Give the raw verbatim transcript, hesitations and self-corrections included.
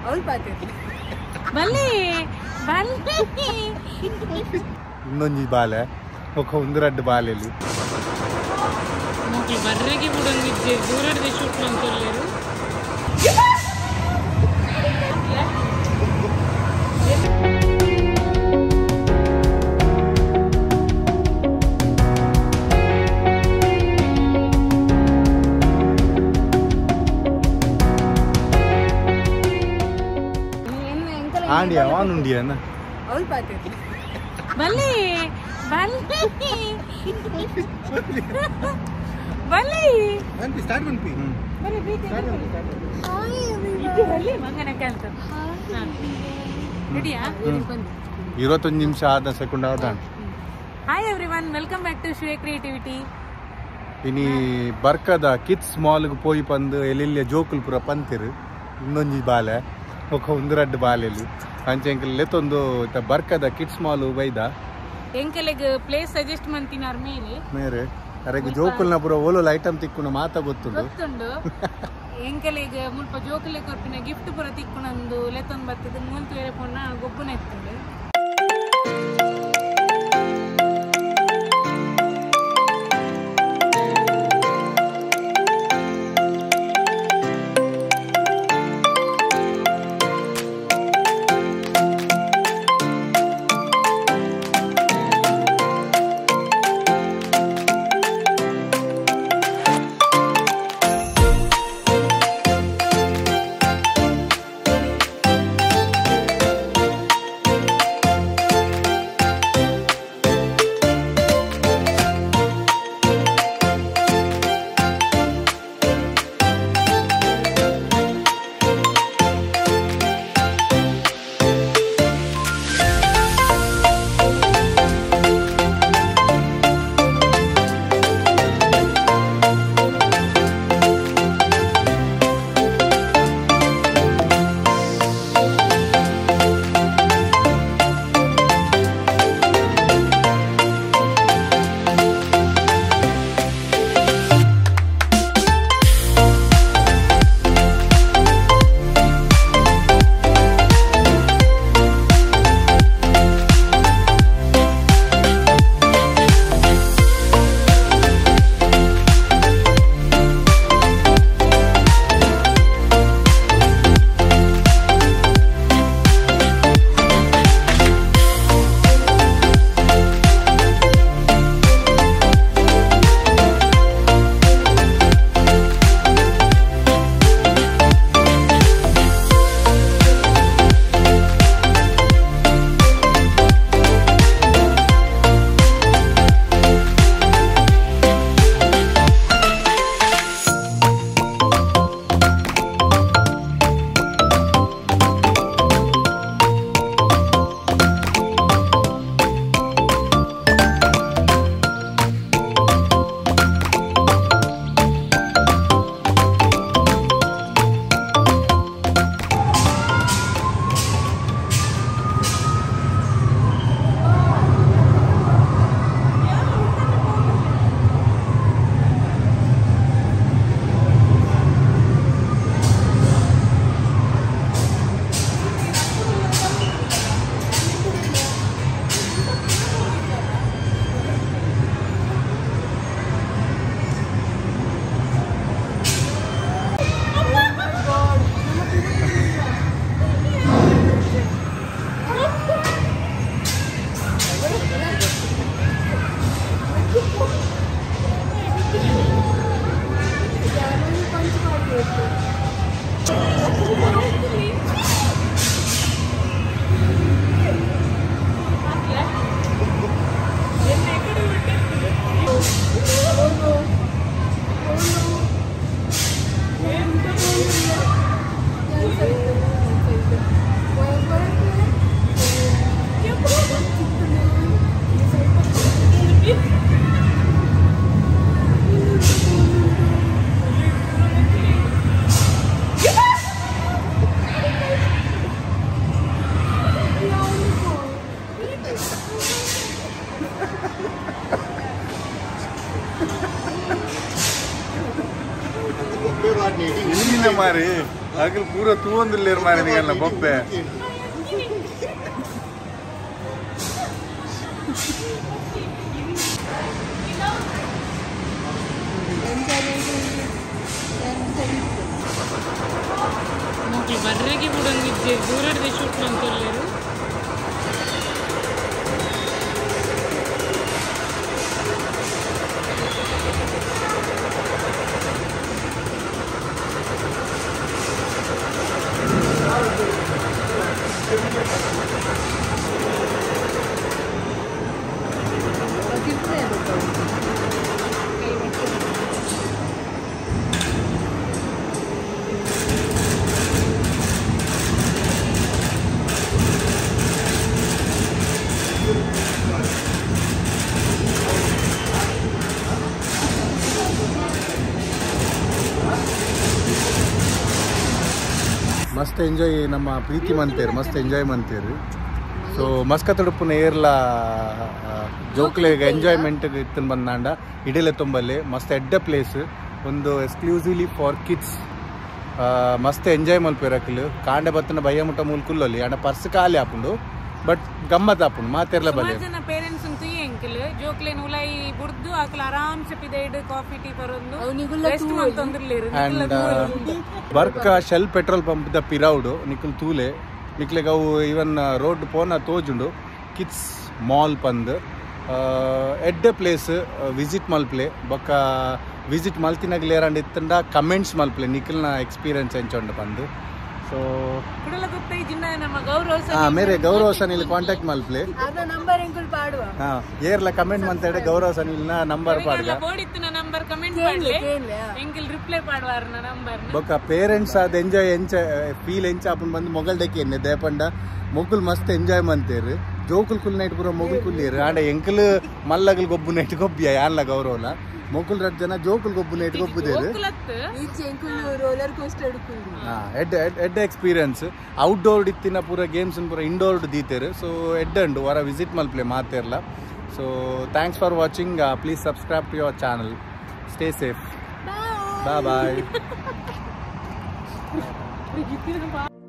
ಅವಳು ಪಾತಿರ್ಲಿ ಬಲ್ಲಿ ಬಲ್ಲಿ ಇನ್ನೊಂದು ಬಾಲೆ ఒక ಒಂದೆರಡು ಬಾಲೆಲ್ಲಿ ಮಕ್ಕಳು ಬರ್ರೆಗೆ ಬಿಡೋಂಗಿದ್ದೆ ದೂರದ ಶೂಟ್ ಮಾಡ್ಕೊಳ್ಳೇರು ಆಂಡಿ ಅವನುಂಡಿ ಅಣ್ಣ ಅವಳು ಪಾತಿರ್ಲಿ ಬಲ್ಲಿ ಬಲ್ಲಿ ಬಲ್ಲಿ ಆಂಟಿ ಸ್ಟಾರ್ಟ್ ಮಾಡ್ತಿ ಬರಿ ಬೀದಿ ಹಾಯ್ ಎವ್ರಿವನ್ ಬಲ್ಲಿ ಮಂಗನ ಕಲ್ತ ಹಾ ರೆಡಿಯಾ ಇರುವತ್ತೊಂದು ನಿಮಿಷ ಆದ ಸೆಕೆಂಡ್ ಆದ hi everyone welcome back to Shri creativity ಇನಿ ಬರ್ಕದ ಕಿಡ್ಸ್ ಮಾಲ್ಗೆ ಪೋಯಿ ಪಂದು ಎಲ್ಲೆಲ್ಲ ಜೋಕುಲ್ ಪುರ ಪಂತಿರು ಇನ್ನೊಂದು ಬಾಲೆ ఒక ಒಂದೆರಡು ಬಾಲೆಲ್ಲಿ ಅಂಚೆಂಕಲ್ ಲೆತ್ತೊಂದು ಬರ್ಕದ ಕಿಡ್ಸ್ ಮಾಲ್ ಬೈದ ಎಂಕಲೆಗ್ ಪ್ಲೇಸ್ ಸಜೆಸ್ಟ್ ಮಾಡ್ತಿನಾರ್ ಮೇಲೆ ಮೇರೆ ಅರೆಗೆ ಜೋಕುಲ್ನ ಪುರ ಓಲೋಲ್ ಐಟಮ್ ತಿಕ್ಕುನ ಮಾತ ಗೊತ್ತುಂಡು ಗೊತ್ತುಂಡು ಎಂಕಲೆಗ್ ಮುಲ್ಪ ಜೋಕುಲೆ ಕೊರ್ಪಿನ ಗಿಫ್ಟ್ ಪುರ ತಿಕ್ಕುನಂದು ಲೆತ್ತೊಂದು ಬರ್ತದ ಮೂಂತು ಬೇರೆ ಪೊನ್ನ ಗೊಬ್ಬುನ ಎತ್ತುಂಡು Ini namari, ಅಗಲ್ ಪೂರ ತೂವೊಂದಿಲ್ಲೇರು ಮಾರೆ ನಿಗಲ್ಲ ಬೊಬ್ಬೆ ಬರ್ರೆಗೆ ಬಿಡಂಗಿದ್ದೆ ದೂರದ ಶೂಟ್ ಮಾಡ್ಕೊಳ್ಳೇರು ಮಸ್ತ್ ಎಂಜಾಯ್ ನಮ್ಮ ಪ್ರೀತಿ ಮಂತೇರು ಮಸ್ತ್ ಎಂಜಾಯ್ ಮಂತೇರು ಸೊ ಮಸ್ಕತ್ ಉಡುಪುನ ಏರ್ಲ ಜೋಕ್ಲೆಗೆ ಎಂಜಾಯ್ಮೆಂಟ್ ಇತ್ತು ಬಂದಾಂಡ ಇಡೀಲೆ ತುಂಬಲ್ಲಿ ಮಸ್ತ್ ಎಡ್ಡ ಪ್ಲೇಸ್ ಒಂದು ಎಕ್ಸ್ಕ್ಲೂಸಿವ್ಲಿ ಫಾರ್ ಕಿಡ್ಸ್ ಮಸ್ತ್ ಎಂಜಾಯ್ ಮಲ್ಪೇರಕ್ಲು ಕಾಂಡೆ ಬತ್ತನ ಭಯ ಮುಟ್ಟ ಮೂಲ್ಕುಲ್ಲಲ್ಲಿ ಆಂಡ ಪರ್ಸ್ ಖಾಲಿ ಆಪುಂಡು ಬಟ್ ಗಮ್ಮತ್ ಆಪುಂಡು ಮಾತೆರ್ಲ ಬಲೆ ಪೇರೆಂಟ್ಸ್ ಅಂತೂ ಎಂಕಲ್ ಜೋಕ್ಲೆ ಉಲೈ ಬುಡ್ದು ಆಕಲ ಆರಾಮ್ಸೆ ಪಿದೈಡ್ ಕಾಫಿ ಟೀ ಬರೋದು ರೆಸ್ಟ್ ಮಾಡ್ತಂದಿರ್ಲೇರು ಅಂಡ್ ಬರ್ಕ ಶೆಲ್ ಪೆಟ್ರೋಲ್ ಪಂಪ್ ದ ಪಿರೌಡು ನಿಖಲ್ ತೂಲೆ ನಿಕ್ಲೆಗ್ ಅವು ಇವನ್ ರೋಡ್ ಪೋನ ತೋಜುಂಡು ಕಿಡ್ಸ್ ಮಾಲ್ ಪಂದ್ ಎಡ್ಡ ಪ್ಲೇಸ್ ವಿಸಿಟ್ ಮಲ್ಪ್ಲೆ ಬೊಕ್ಕ ವಿಸಿಟ್ ಮಲ್ತಿನಾಗ್ಲಿ ಏರಂಡ್ ಇತ್ತಂಡ ಕಮೆಂಟ್ಸ್ ಮಲ್ಪ್ಲೆ ನಿಖಲ್ನ ಎಕ್ಸ್ಪೀರಿಯನ್ಸ್ ಎಂಚೊಂಡು ಬಂದು ಸೊ ಮೇರೆ ಗೌರವ ಸನಿಲ್ ಕಾಂಟ್ಯಾಕ್ಟ್ ಮಲ್ಪ್ಲೆ ಹಾ ಏರ್ಲ ಕಮೆಂಟ್ ಮಂತಾಡೆ ಗೌರವ ಸನಿಲ್ನ ನಂಬರ್ ಪಾಡ್ಗ ಬೊಕ್ಕ ಪೇರೆಂಟ್ಸ್ ಅದ್ ಎಂಜಾಯ್ ಎಂಚ ಫೀಲ್ ಎಂಚ ಅಪ್ಪನ್ ಬಂದು ಮೊಗಲ್ ಡಕ್ಕೆ ಎನ್ನೆ ದೇಪಂಡ ಮೊಗುಲ್ ಮಸ್ತ್ ಎಂಜಾಯ್ ಮಂತೇರು ಜೋಕುಲ್ ಕುಲ್ ನೈಟ್ ಪೂರ ಮೊಗುಲ್ ಕುಲ್ಲೇರು ಆಂಡ ಎಂಕಲ್ ಮಲ್ಲಗಲ್ ಗೊಬ್ಬು ನೈಟ್ ಗೊಬ್ಬಿಯ ಯಾನ್ಲ ಗೌರವನ ಮೊಗುಲ್ ರಡ್ ಜನ ಜೋಕುಲ್ ಗೊಬ್ಬು ನೈಟ್ ಗೊಬ್ಬುದೇರು ಎಡ್ ಎಡ್ಡ ಎಕ್ಸ್ಪೀರಿಯನ್ಸ್ ಔಟ್ಡೋರ್ ಇತ್ತಿನ ಪೂರ ಗೇಮ್ಸ್ ಪೂರ ಇಂಡೋರ್ ದೀತೇರು ಸೊ ಎಡ್ಡ ಉಂಡು ವರ ವಿಸಿಟ್ ಮಲ್ಪ್ಲೆ ಮಾತೇರ್ಲ so thanks for watching please subscribe to your channel stay safe bye bye